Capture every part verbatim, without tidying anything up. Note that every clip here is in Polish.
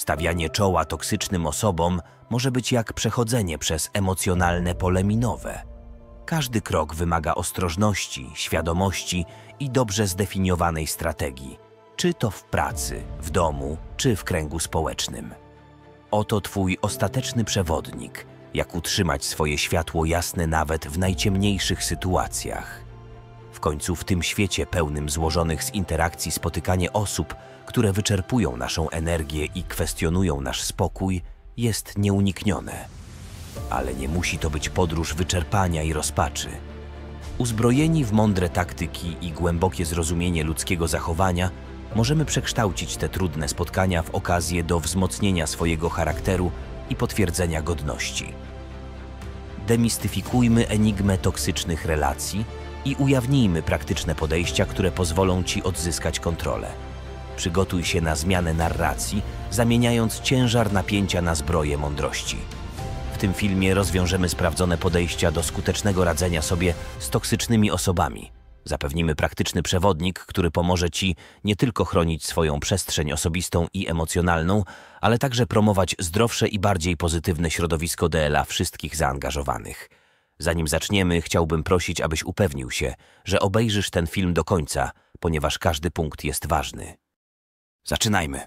Stawianie czoła toksycznym osobom może być jak przechodzenie przez emocjonalne pole minowe. Każdy krok wymaga ostrożności, świadomości i dobrze zdefiniowanej strategii, czy to w pracy, w domu, czy w kręgu społecznym. Oto Twój ostateczny przewodnik, jak utrzymać swoje światło jasne nawet w najciemniejszych sytuacjach. W końcu w tym świecie pełnym złożonych z interakcji spotykanie osób, które wyczerpują naszą energię i kwestionują nasz spokój, jest nieuniknione. Ale nie musi to być podróż wyczerpania i rozpaczy. Uzbrojeni w mądre taktyki i głębokie zrozumienie ludzkiego zachowania, możemy przekształcić te trudne spotkania w okazję do wzmocnienia swojego charakteru i potwierdzenia godności. Demistyfikujmy enigmę toksycznych relacji i ujawnijmy praktyczne podejścia, które pozwolą Ci odzyskać kontrolę. Przygotuj się na zmianę narracji, zamieniając ciężar napięcia na zbroję mądrości. W tym filmie rozwiążemy sprawdzone podejścia do skutecznego radzenia sobie z toksycznymi osobami. Zapewnimy praktyczny przewodnik, który pomoże Ci nie tylko chronić swoją przestrzeń osobistą i emocjonalną, ale także promować zdrowsze i bardziej pozytywne środowisko dla wszystkich zaangażowanych. Zanim zaczniemy, chciałbym prosić, abyś upewnił się, że obejrzysz ten film do końca, ponieważ każdy punkt jest ważny. Zaczynajmy.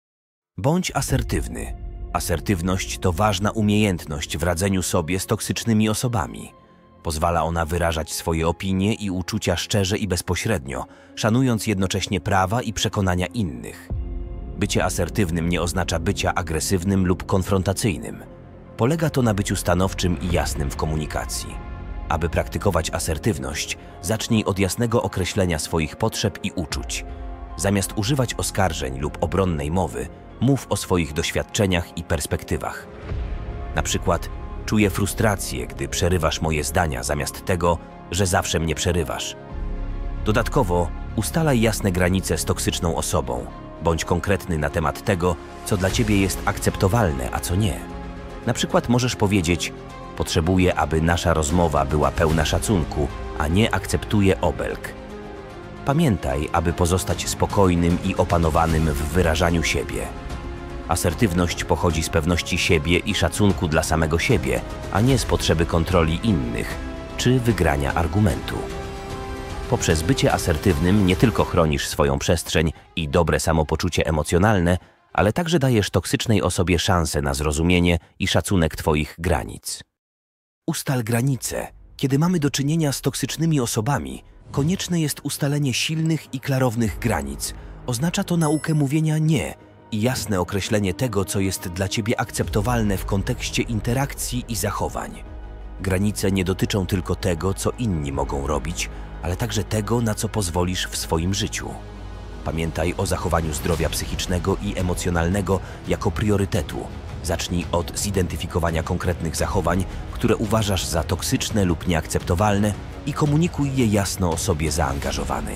Bądź asertywny. Asertywność to ważna umiejętność w radzeniu sobie z toksycznymi osobami. Pozwala ona wyrażać swoje opinie i uczucia szczerze i bezpośrednio, szanując jednocześnie prawa i przekonania innych. Bycie asertywnym nie oznacza bycia agresywnym lub konfrontacyjnym. Polega to na byciu stanowczym i jasnym w komunikacji. Aby praktykować asertywność, zacznij od jasnego określenia swoich potrzeb i uczuć. Zamiast używać oskarżeń lub obronnej mowy, mów o swoich doświadczeniach i perspektywach. Na przykład, czuję frustrację, gdy przerywasz moje zdania zamiast tego, że zawsze mnie przerywasz. Dodatkowo, ustalaj jasne granice z toksyczną osobą. Bądź konkretny na temat tego, co dla Ciebie jest akceptowalne, a co nie. Na przykład możesz powiedzieć: potrzebuję, aby nasza rozmowa była pełna szacunku, a nie akceptuję obelg. Pamiętaj, aby pozostać spokojnym i opanowanym w wyrażaniu siebie. Asertywność pochodzi z pewności siebie i szacunku dla samego siebie, a nie z potrzeby kontroli innych czy wygrania argumentu. Poprzez bycie asertywnym nie tylko chronisz swoją przestrzeń i dobre samopoczucie emocjonalne, ale także dajesz toksycznej osobie szansę na zrozumienie i szacunek Twoich granic. Ustal granice. Kiedy mamy do czynienia z toksycznymi osobami, konieczne jest ustalenie silnych i klarownych granic. Oznacza to naukę mówienia nie i jasne określenie tego, co jest dla Ciebie akceptowalne w kontekście interakcji i zachowań. Granice nie dotyczą tylko tego, co inni mogą robić, ale także tego, na co pozwolisz w swoim życiu. Pamiętaj o zachowaniu zdrowia psychicznego i emocjonalnego jako priorytetu. Zacznij od zidentyfikowania konkretnych zachowań, które uważasz za toksyczne lub nieakceptowalne i komunikuj je jasno osobie zaangażowanej.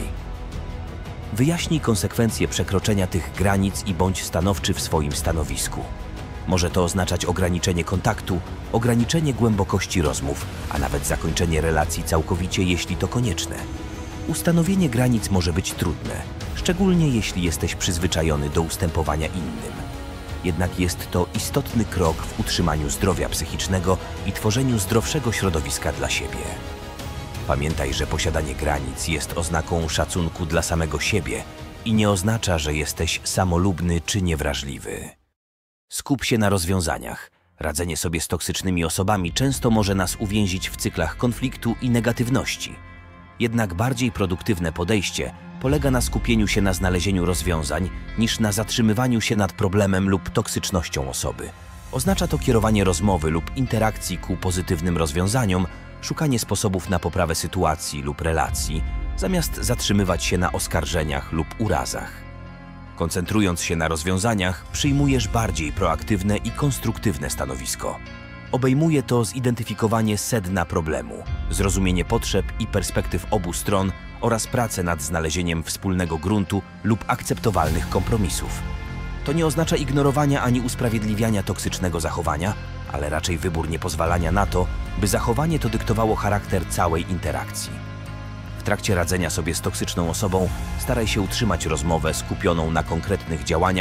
Wyjaśnij konsekwencje przekroczenia tych granic i bądź stanowczy w swoim stanowisku. Może to oznaczać ograniczenie kontaktu, ograniczenie głębokości rozmów, a nawet zakończenie relacji całkowicie, jeśli to konieczne. Ustanowienie granic może być trudne, szczególnie jeśli jesteś przyzwyczajony do ustępowania innym. Jednak jest to istotny krok w utrzymaniu zdrowia psychicznego i tworzeniu zdrowszego środowiska dla siebie. Pamiętaj, że posiadanie granic jest oznaką szacunku dla samego siebie i nie oznacza, że jesteś samolubny czy niewrażliwy. Skup się na rozwiązaniach. Radzenie sobie z toksycznymi osobami często może nas uwięzić w cyklach konfliktu i negatywności. Jednak bardziej produktywne podejście polega na skupieniu się na znalezieniu rozwiązań niż na zatrzymywaniu się nad problemem lub toksycznością osoby. Oznacza to kierowanie rozmowy lub interakcji ku pozytywnym rozwiązaniom, szukanie sposobów na poprawę sytuacji lub relacji, zamiast zatrzymywać się na oskarżeniach lub urazach. Koncentrując się na rozwiązaniach, przyjmujesz bardziej proaktywne i konstruktywne stanowisko. Obejmuje to zidentyfikowanie sedna problemu, zrozumienie potrzeb i perspektyw obu stron oraz pracę nad znalezieniem wspólnego gruntu lub akceptowalnych kompromisów. To nie oznacza ignorowania ani usprawiedliwiania toksycznego zachowania, ale raczej wybór niepozwalania na to, by zachowanie to dyktowało charakter całej interakcji. W trakcie radzenia sobie z toksyczną osobą staraj się utrzymać rozmowę skupioną na konkretnych działaniach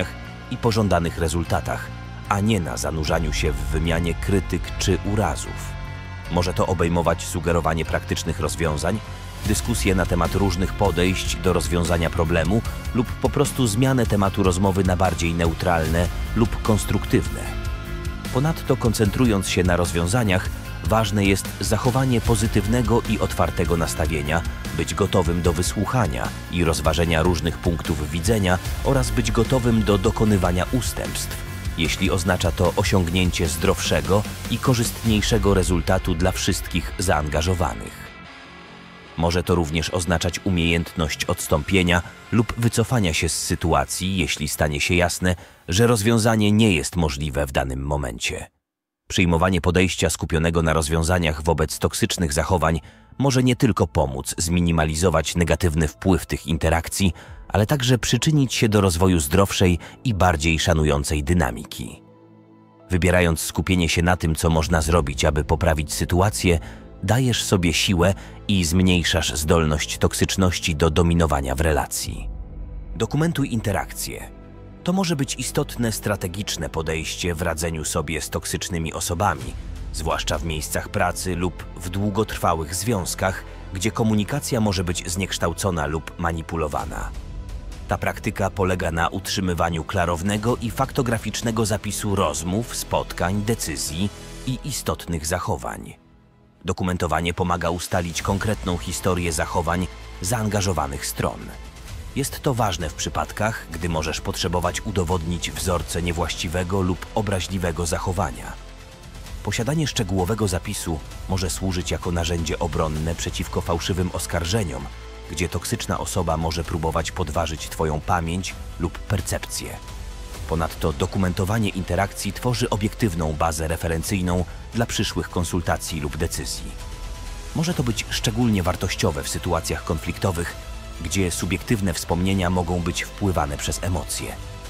i pożądanych rezultatach, a nie na zanurzaniu się w wymianie krytyk czy urazów. Może to obejmować sugerowanie praktycznych rozwiązań, dyskusje na temat różnych podejść do rozwiązania problemu lub po prostu zmianę tematu rozmowy na bardziej neutralne lub konstruktywne. Ponadto, koncentrując się na rozwiązaniach, ważne jest zachowanie pozytywnego i otwartego nastawienia, być gotowym do wysłuchania i rozważenia różnych punktów widzenia oraz być gotowym do dokonywania ustępstw, jeśli oznacza to osiągnięcie zdrowszego i korzystniejszego rezultatu dla wszystkich zaangażowanych. Może to również oznaczać umiejętność odstąpienia lub wycofania się z sytuacji, jeśli stanie się jasne, że rozwiązanie nie jest możliwe w danym momencie. Przyjmowanie podejścia skupionego na rozwiązaniach wobec toksycznych zachowań może nie tylko pomóc zminimalizować negatywny wpływ tych interakcji, ale także przyczynić się do rozwoju zdrowszej i bardziej szanującej dynamiki. Wybierając skupienie się na tym, co można zrobić, aby poprawić sytuację, dajesz sobie siłę i zmniejszasz zdolność toksyczności do dominowania w relacji. Dokumentuj interakcje. To może być istotne strategiczne podejście w radzeniu sobie z toksycznymi osobami, zwłaszcza w miejscach pracy lub w długotrwałych związkach, gdzie komunikacja może być zniekształcona lub manipulowana. Ta praktyka polega na utrzymywaniu klarownego i faktograficznego zapisu rozmów, spotkań, decyzji i istotnych zachowań. Dokumentowanie pomaga ustalić konkretną historię zachowań zaangażowanych stron. Jest to ważne w przypadkach, gdy możesz potrzebować udowodnić wzorce niewłaściwego lub obraźliwego zachowania. Posiadanie szczegółowego zapisu może służyć jako narzędzie obronne przeciwko fałszywym oskarżeniom, gdzie toksyczna osoba może próbować podważyć Twoją pamięć lub percepcję. Ponadto dokumentowanie interakcji tworzy obiektywną bazę referencyjną dla przyszłych konsultacji lub decyzji. Może to być szczególnie wartościowe w sytuacjach konfliktowych, gdzie subiektywne wspomnienia mogą być wpływane przez emocje.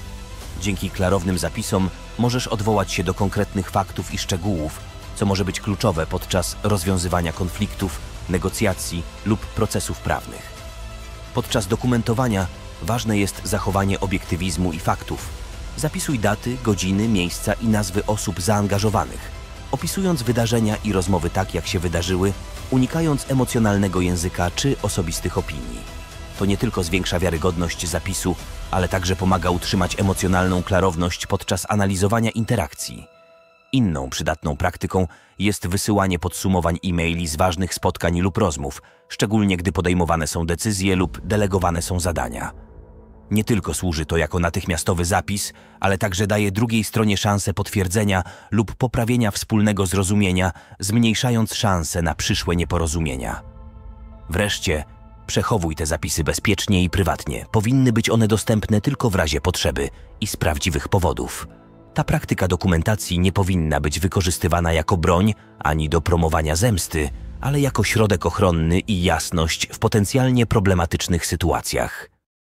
Dzięki klarownym zapisom możesz odwołać się do konkretnych faktów i szczegółów, co może być kluczowe podczas rozwiązywania konfliktów, negocjacji lub procesów prawnych. Podczas dokumentowania ważne jest zachowanie obiektywizmu i faktów. Zapisuj daty, godziny, miejsca i nazwy osób zaangażowanych, opisując wydarzenia i rozmowy tak, jak się wydarzyły, unikając emocjonalnego języka czy osobistych opinii. To nie tylko zwiększa wiarygodność zapisu, ale także pomaga utrzymać emocjonalną klarowność podczas analizowania interakcji. Inną przydatną praktyką jest wysyłanie podsumowań e-maili z ważnych spotkań lub rozmów, szczególnie gdy podejmowane są decyzje lub delegowane są zadania. Nie tylko służy to jako natychmiastowy zapis, ale także daje drugiej stronie szansę potwierdzenia lub poprawienia wspólnego zrozumienia, zmniejszając szanse na przyszłe nieporozumienia. Wreszcie, przechowuj te zapisy bezpiecznie i prywatnie. Powinny być one dostępne tylko w razie potrzeby i z prawdziwych powodów. Ta praktyka dokumentacji nie powinna być wykorzystywana jako broń ani do promowania zemsty, ale jako środek ochronny i jasność w potencjalnie problematycznych sytuacjach.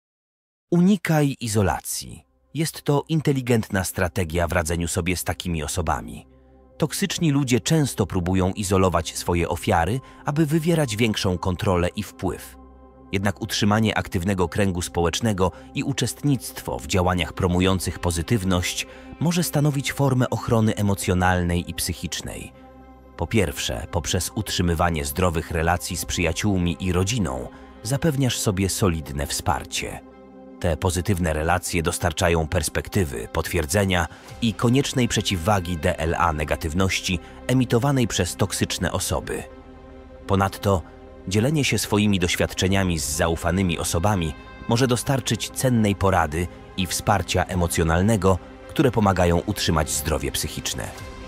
Unikaj izolacji. Jest to inteligentna strategia w radzeniu sobie z takimi osobami. Toksyczni ludzie często próbują izolować swoje ofiary, aby wywierać większą kontrolę i wpływ. Jednak utrzymanie aktywnego kręgu społecznego i uczestnictwo w działaniach promujących pozytywność może stanowić formę ochrony emocjonalnej i psychicznej. Po pierwsze, poprzez utrzymywanie zdrowych relacji z przyjaciółmi i rodziną zapewniasz sobie solidne wsparcie. Te pozytywne relacje dostarczają perspektywy, potwierdzenia i koniecznej przeciwwagi D L A negatywności emitowanej przez toksyczne osoby. Ponadto dzielenie się swoimi doświadczeniami z zaufanymi osobami może dostarczyć cennej porady i wsparcia emocjonalnego, które pomagają utrzymać zdrowie psychiczne.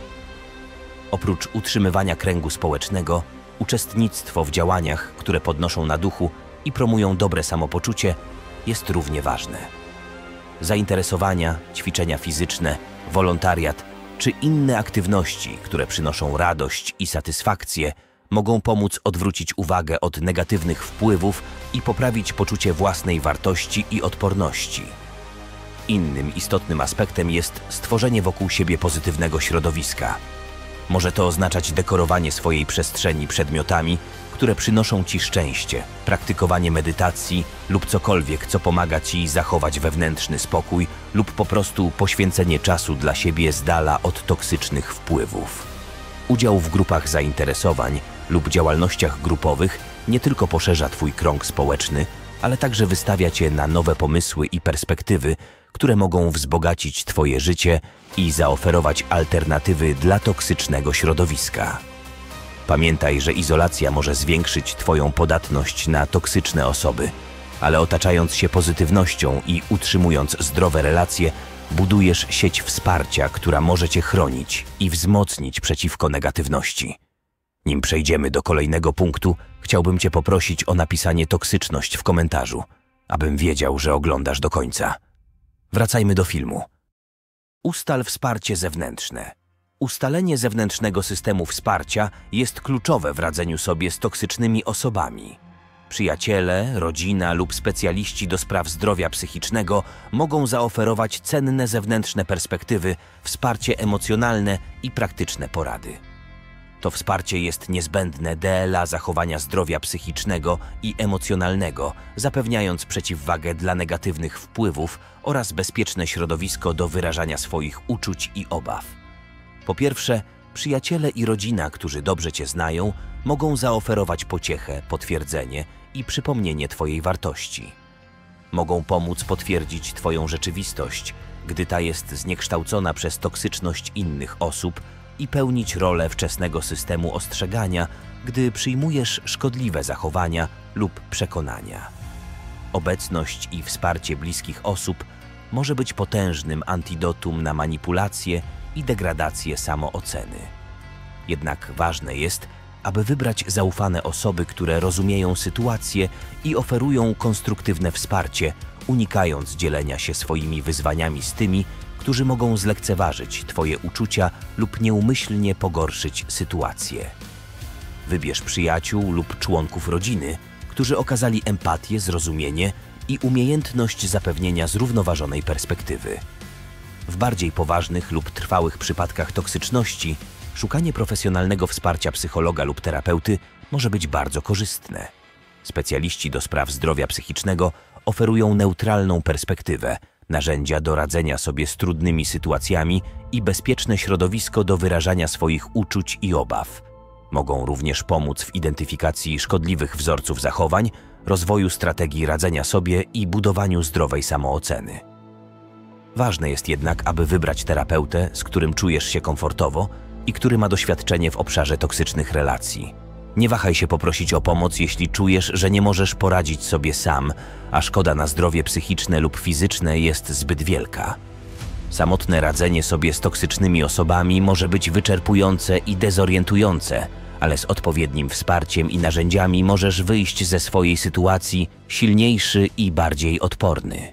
Oprócz utrzymywania kręgu społecznego, uczestnictwo w działaniach, które podnoszą na duchu i promują dobre samopoczucie, jest równie ważne. Zainteresowania, ćwiczenia fizyczne, wolontariat czy inne aktywności, które przynoszą radość i satysfakcję, mogą pomóc odwrócić uwagę od negatywnych wpływów i poprawić poczucie własnej wartości i odporności. Innym istotnym aspektem jest stworzenie wokół siebie pozytywnego środowiska. Może to oznaczać dekorowanie swojej przestrzeni przedmiotami, które przynoszą ci szczęście, praktykowanie medytacji lub cokolwiek, co pomaga ci zachować wewnętrzny spokój lub po prostu poświęcenie czasu dla siebie z dala od toksycznych wpływów. Udział w grupach zainteresowań lub działalnościach grupowych nie tylko poszerza twój krąg społeczny, ale także wystawia cię na nowe pomysły i perspektywy, które mogą wzbogacić twoje życie i zaoferować alternatywy dla toksycznego środowiska. Pamiętaj, że izolacja może zwiększyć twoją podatność na toksyczne osoby, ale otaczając się pozytywnością i utrzymując zdrowe relacje, budujesz sieć wsparcia, która może cię chronić i wzmocnić przeciwko negatywności. Nim przejdziemy do kolejnego punktu, chciałbym cię poprosić o napisanie toksyczność w komentarzu, abym wiedział, że oglądasz do końca. Wracajmy do filmu. Ustal wsparcie zewnętrzne. Ustalenie zewnętrznego systemu wsparcia jest kluczowe w radzeniu sobie z toksycznymi osobami. Przyjaciele, rodzina lub specjaliści do spraw zdrowia psychicznego mogą zaoferować cenne zewnętrzne perspektywy, wsparcie emocjonalne i praktyczne porady. To wsparcie jest niezbędne dla zachowania zdrowia psychicznego i emocjonalnego, zapewniając przeciwwagę dla negatywnych wpływów oraz bezpieczne środowisko do wyrażania swoich uczuć i obaw. Po pierwsze, przyjaciele i rodzina, którzy dobrze cię znają, mogą zaoferować pociechę, potwierdzenie i przypomnienie twojej wartości. Mogą pomóc potwierdzić twoją rzeczywistość, gdy ta jest zniekształcona przez toksyczność innych osób, i pełnić rolę wczesnego systemu ostrzegania, gdy przyjmujesz szkodliwe zachowania lub przekonania. Obecność i wsparcie bliskich osób może być potężnym antidotum na manipulację i degradację samooceny. Jednak ważne jest, aby wybrać zaufane osoby, które rozumieją sytuację i oferują konstruktywne wsparcie, unikając dzielenia się swoimi wyzwaniami z tymi, którzy mogą zlekceważyć twoje uczucia lub nieumyślnie pogorszyć sytuację. Wybierz przyjaciół lub członków rodziny, którzy okazali empatię, zrozumienie i umiejętność zapewnienia zrównoważonej perspektywy. W bardziej poważnych lub trwałych przypadkach toksyczności szukanie profesjonalnego wsparcia psychologa lub terapeuty może być bardzo korzystne. Specjaliści do spraw zdrowia psychicznego oferują neutralną perspektywę, narzędzia do radzenia sobie z trudnymi sytuacjami i bezpieczne środowisko do wyrażania swoich uczuć i obaw. Mogą również pomóc w identyfikacji szkodliwych wzorców zachowań, rozwoju strategii radzenia sobie i budowaniu zdrowej samooceny. Ważne jest jednak, aby wybrać terapeutę, z którym czujesz się komfortowo i który ma doświadczenie w obszarze toksycznych relacji. Nie wahaj się poprosić o pomoc, jeśli czujesz, że nie możesz poradzić sobie sam, a szkoda na zdrowie psychiczne lub fizyczne jest zbyt wielka. Samotne radzenie sobie z toksycznymi osobami może być wyczerpujące i dezorientujące, ale z odpowiednim wsparciem i narzędziami możesz wyjść ze swojej sytuacji silniejszy i bardziej odporny.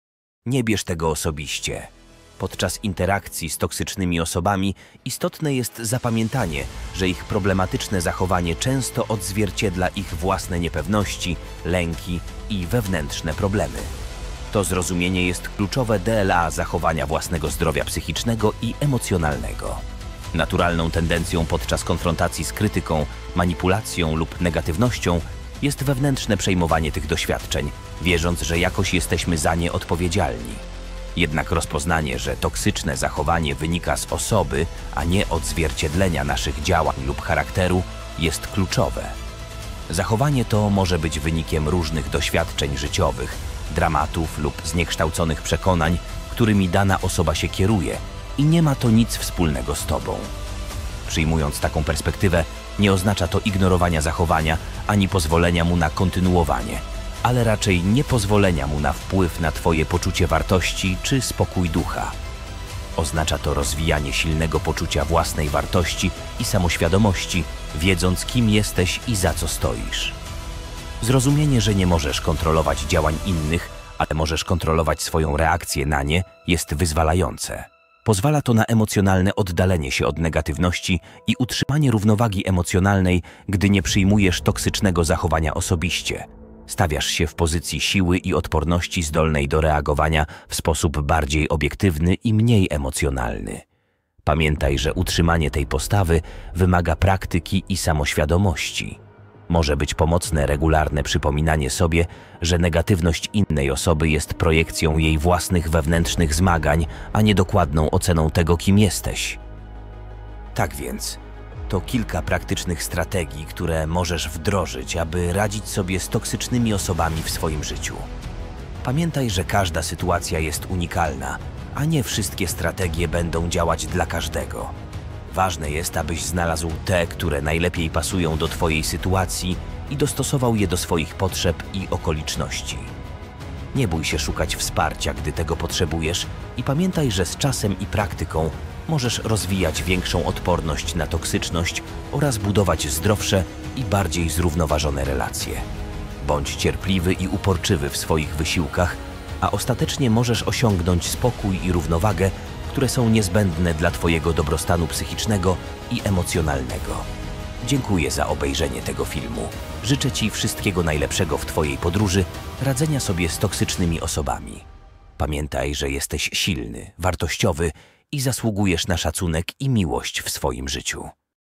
Nie bierz tego osobiście. Podczas interakcji z toksycznymi osobami istotne jest zapamiętanie, że ich problematyczne zachowanie często odzwierciedla ich własne niepewności, lęki i wewnętrzne problemy. To zrozumienie jest kluczowe dla zachowania własnego zdrowia psychicznego i emocjonalnego. Naturalną tendencją podczas konfrontacji z krytyką, manipulacją lub negatywnością jest wewnętrzne przejmowanie tych doświadczeń, wierząc, że jakoś jesteśmy za nie odpowiedzialni. Jednak rozpoznanie, że toksyczne zachowanie wynika z osoby, a nie odzwierciedlenia naszych działań lub charakteru, jest kluczowe. Zachowanie to może być wynikiem różnych doświadczeń życiowych, dramatów lub zniekształconych przekonań, którymi dana osoba się kieruje i nie ma to nic wspólnego z tobą. Przyjmując taką perspektywę, nie oznacza to ignorowania zachowania ani pozwolenia mu na kontynuowanie, ale raczej niepozwolenia mu na wpływ na twoje poczucie wartości czy spokój ducha. Oznacza to rozwijanie silnego poczucia własnej wartości i samoświadomości, wiedząc, kim jesteś i za co stoisz. Zrozumienie, że nie możesz kontrolować działań innych, ale możesz kontrolować swoją reakcję na nie, jest wyzwalające. Pozwala to na emocjonalne oddalenie się od negatywności i utrzymanie równowagi emocjonalnej, gdy nie przyjmujesz toksycznego zachowania osobiście. Stawiasz się w pozycji siły i odporności zdolnej do reagowania w sposób bardziej obiektywny i mniej emocjonalny. Pamiętaj, że utrzymanie tej postawy wymaga praktyki i samoświadomości. Może być pomocne regularne przypominanie sobie, że negatywność innej osoby jest projekcją jej własnych wewnętrznych zmagań, a nie dokładną oceną tego, kim jesteś. Tak więc, to kilka praktycznych strategii, które możesz wdrożyć, aby radzić sobie z toksycznymi osobami w swoim życiu. Pamiętaj, że każda sytuacja jest unikalna, a nie wszystkie strategie będą działać dla każdego. Ważne jest, abyś znalazł te, które najlepiej pasują do Twojej sytuacji i dostosował je do swoich potrzeb i okoliczności. Nie bój się szukać wsparcia, gdy tego potrzebujesz, i pamiętaj, że z czasem i praktyką możesz rozwijać większą odporność na toksyczność oraz budować zdrowsze i bardziej zrównoważone relacje. Bądź cierpliwy i uporczywy w swoich wysiłkach, a ostatecznie możesz osiągnąć spokój i równowagę, które są niezbędne dla Twojego dobrostanu psychicznego i emocjonalnego. Dziękuję za obejrzenie tego filmu. Życzę Ci wszystkiego najlepszego w Twojej podróży radzenia sobie z toksycznymi osobami. Pamiętaj, że jesteś silny, wartościowy i zasługujesz na szacunek i miłość w swoim życiu.